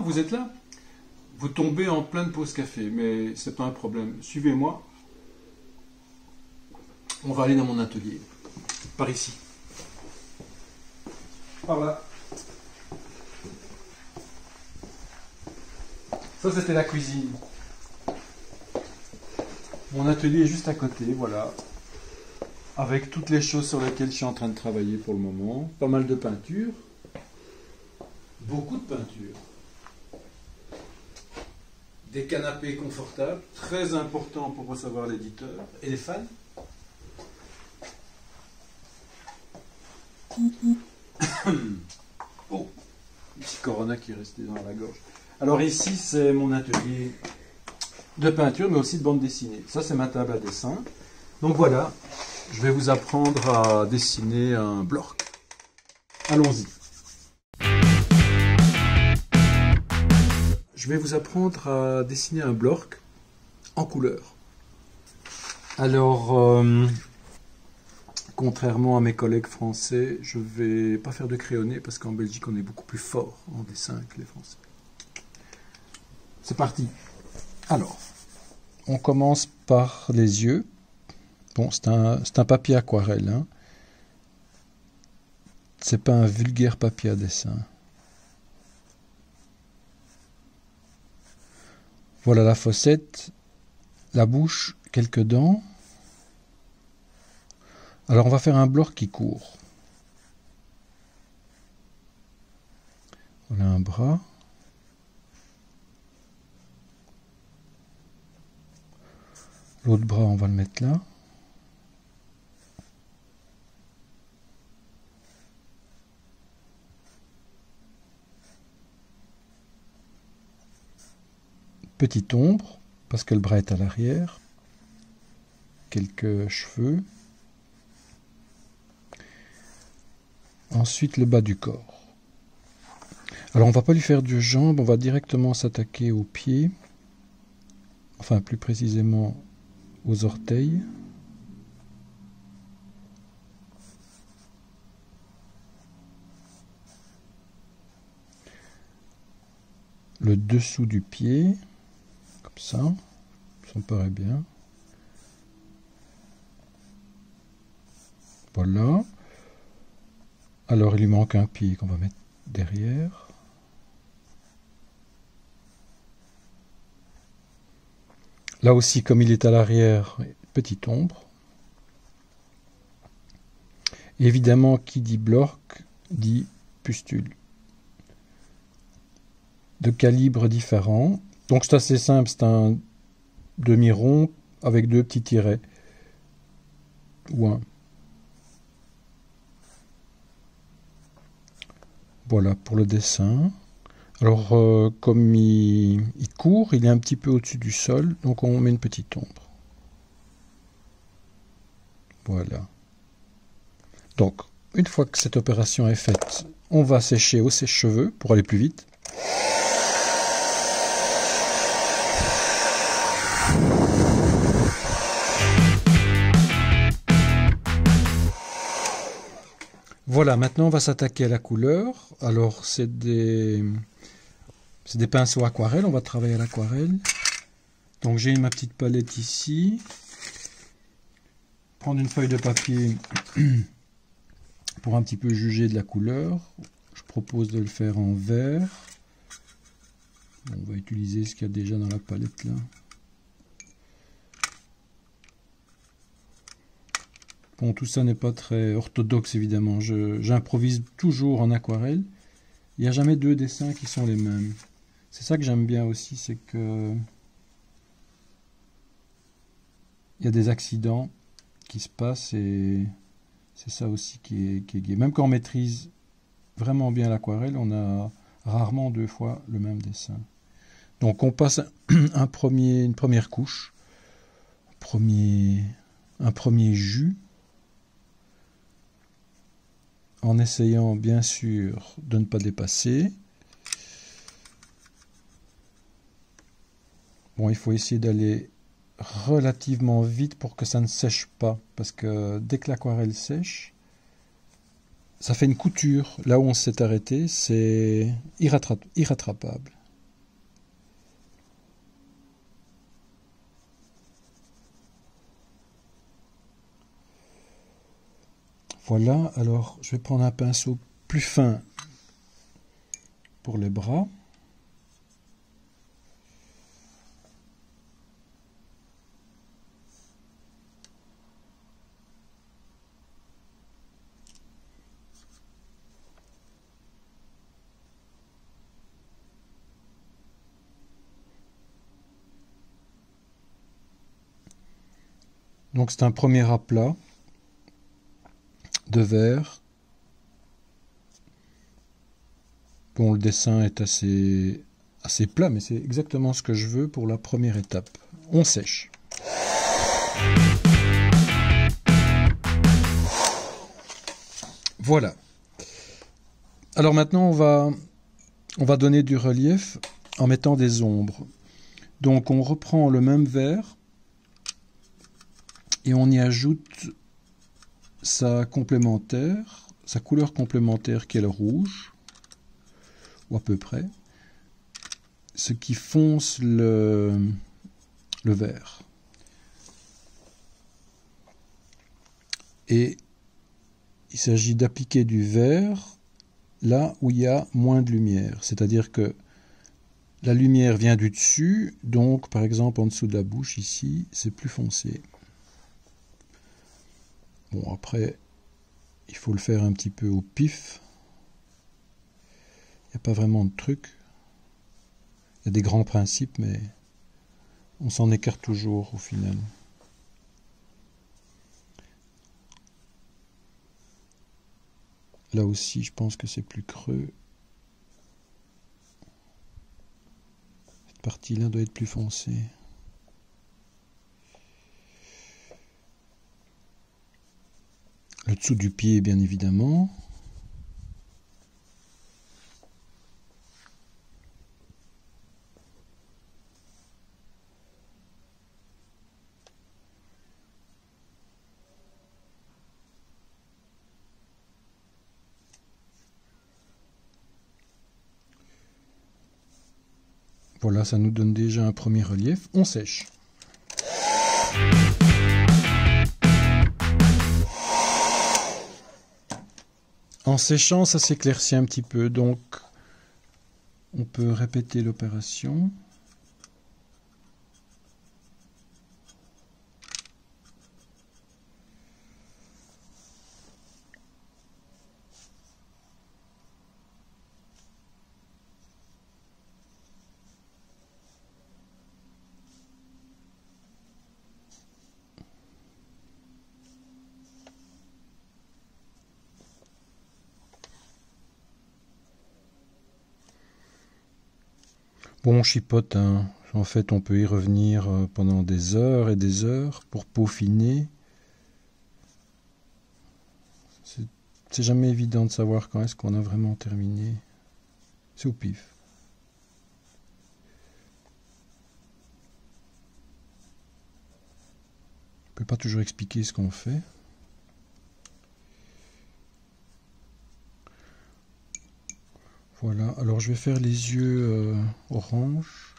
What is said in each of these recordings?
vous êtes là. Vous tombez en pleine pause café, mais c'est pas un problème. Suivez-moi. On va aller dans mon atelier. Par ici. Par là. Ça, c'était la cuisine. Mon atelier est juste à côté, voilà. Avec toutes les choses sur lesquelles je suis en train de travailler pour le moment. Pas mal de peinture. Beaucoup de peinture. Des canapés confortables, très important pour recevoir l'éditeur et les fans. Oh, un petit corona qui est resté dans la gorge. Alors ici, c'est mon atelier de peinture, mais aussi de bande dessinée. Ça, c'est ma table à dessin. Donc voilà, je vais vous apprendre à dessiner un bloc. Allons-y. Je vais vous apprendre à dessiner un bloc en couleur. Alors, contrairement à mes collègues français, je ne vais pas faire de crayonné parce qu'en Belgique, on est beaucoup plus fort en dessin que les Français. C'est parti. Alors, on commence par les yeux. Bon, c'est un papier aquarelle. Hein. C'est pas un vulgaire papier à dessin. Voilà la fossette, la bouche, quelques dents. Alors on va faire un bloc qui court. Voilà un bras. L'autre bras, on va le mettre là. Petite ombre, parce que le bras est à l'arrière. Quelques cheveux. Ensuite, le bas du corps. Alors, on va pas lui faire de jambes, on va directement s'attaquer aux pieds. Enfin, plus précisément, aux orteils. Le dessous du pied. Comme ça me paraît bien. Voilà. Alors il lui manque un pied qu'on va mettre derrière. Là aussi, comme il est à l'arrière, petite ombre. Évidemment, qui dit bloc, dit pustule. De calibres différents. Donc c'est assez simple, c'est un demi-rond avec deux petits tirets. Ou un. Voilà pour le dessin. Alors comme il court, il est un petit peu au-dessus du sol, donc on met une petite ombre. Voilà. Donc une fois que cette opération est faite, on va sécher au sèche-cheveux pour aller plus vite. Voilà, maintenant on va s'attaquer à la couleur. Alors c'est des pinceaux aquarelles, on va travailler à l'aquarelle. Donc j'ai ma petite palette ici. Prendre une feuille de papier pour un petit peu juger de la couleur. Je propose de le faire en vert. On va utiliser ce qu'il y a déjà dans la palette là. Bon, tout ça n'est pas très orthodoxe, évidemment. J'improvise toujours en aquarelle. Il n'y a jamais deux dessins qui sont les mêmes. C'est ça que j'aime bien aussi, c'est que il y a des accidents qui se passent et c'est ça aussi qui est gai. Même quand on maîtrise vraiment bien l'aquarelle, on a rarement deux fois le même dessin. Donc on passe une première couche, un premier jus. En essayant bien sûr de ne pas dépasser. Bon, il faut essayer d'aller relativement vite pour que ça ne sèche pas, parce que dès que l'aquarelle sèche, ça fait une couture. Là où on s'est arrêté, c'est irrattrapable. Voilà, alors je vais prendre un pinceau plus fin pour les bras. Donc c'est un premier aplat de vert. Bon, le dessin est assez plat, mais c'est exactement ce que je veux pour la première étape. On sèche. Voilà. Alors maintenant, on va donner du relief en mettant des ombres. Donc on reprend le même vert et on y ajoute sa complémentaire, sa couleur complémentaire qui est le rouge, ou à peu près, ce qui fonce le vert. Et il s'agit d'appliquer du vert là où il y a moins de lumière, c'est-à-dire que la lumière vient du dessus, donc par exemple en dessous de la bouche ici, c'est plus foncé. Bon, après, il faut le faire un petit peu au pif. Il n'y a pas vraiment de truc. Il y a des grands principes, mais on s'en écarte toujours au final. Là aussi, je pense que c'est plus creux. Cette partie-là doit être plus foncée. Le dessous du pied, bien évidemment. Voilà, ça nous donne déjà un premier relief. On sèche. En séchant, ça s'éclaircit un petit peu, donc on peut répéter l'opération. Bon, on chipote, hein. En fait, on peut y revenir pendant des heures et des heures pour peaufiner. C'est jamais évident de savoir quand est-ce qu'on a vraiment terminé. C'est au pif. On ne peut pas toujours expliquer ce qu'on fait. Voilà, alors je vais faire les yeux orange.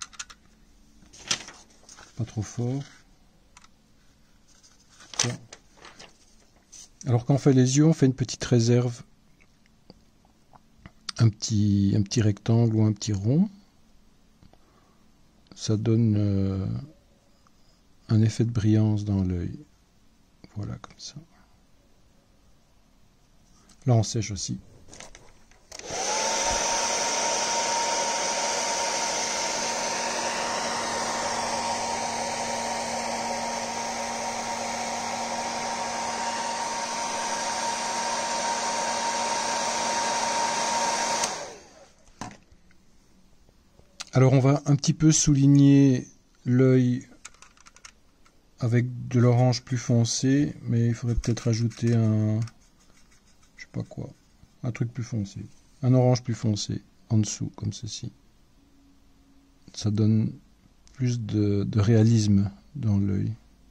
Pas trop fort. Voilà. Alors quand on fait les yeux, on fait une petite réserve. Un petit rectangle ou un petit rond. Ça donne un effet de brillance dans l'œil. Voilà, comme ça. Là, on sèche aussi. Alors on va un petit peu souligner l'œil avec de l'orange plus foncé, mais il faudrait peut-être ajouter je sais pas quoi, un truc plus foncé, un orange plus foncé en dessous, comme ceci. Ça donne plus de réalisme dans l'œil.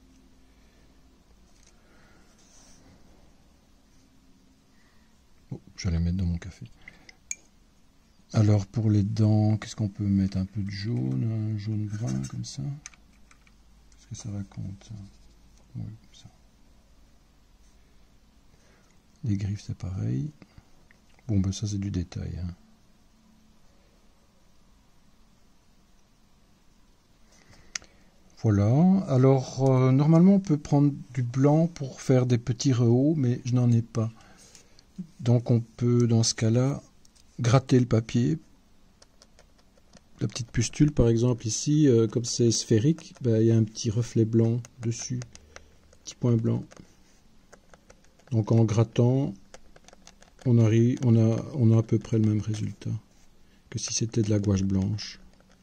Oh, j'allais mettre dans mon café. Alors pour les dents, qu'est-ce qu'on peut mettre? Un peu de jaune, un jaune brun comme ça. Qu'est-ce que ça raconte ça? Oui, comme ça. Les griffes, c'est pareil. Bon, ben ça, c'est du détail. Hein. Voilà. Alors, normalement, on peut prendre du blanc pour faire des petits rehauts, mais je n'en ai pas. Donc, on peut, dans ce cas-là, gratter le papier. La petite pustule, par exemple, ici, comme c'est sphérique, ben, il y a un petit reflet blanc dessus. Petit point blanc. Donc, en grattant, on a à peu près le même résultat que si c'était de la gouache blanche.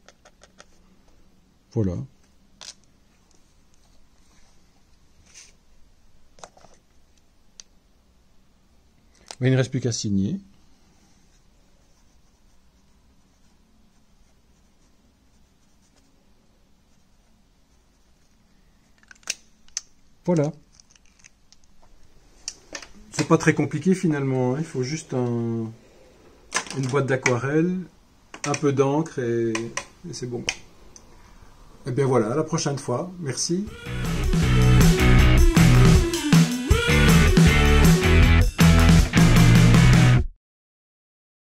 Voilà. Il ne reste plus qu'à signer. Voilà. C'est pas très compliqué finalement, hein. Il faut juste une boîte d'aquarelle, un peu d'encre et c'est bon. Et bien voilà, à la prochaine fois. Merci.